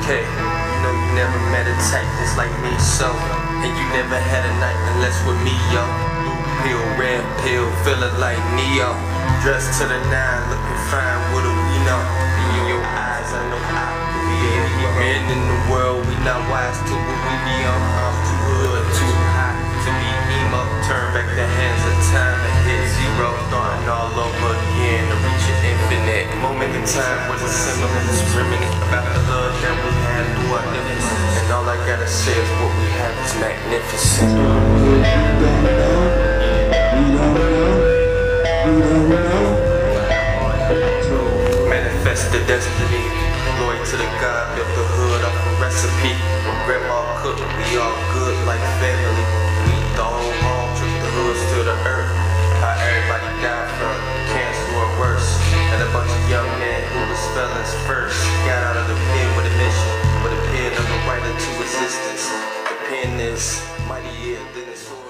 okay. You know you never met a type that's like me, so. And you never had a night unless with me, yo. Blue pill, red pill, feeling like Neo. Dressed to the nine, looking fine, what do we know? In your eyes, I know I could be a men in the world, we not wise to what we be on. I'm too hood, too high to be emo. Turn back the hands of time and hit zero. Starting all over again to reach an infinite moment in time where the semblance reminiscent about the love that we had through our difference. And all I gotta say is what we have is magnificent. Manifest the destiny, glory to the God, built the hood off a recipe. When grandma cooked, we all good like family. We eat the whole home, took the hoods to the earth. How everybody died from cancer or worse. And a bunch of young men who was felons first got out of the pen with a mission, with a pen of the right into existence. The pen is mightier than the sword.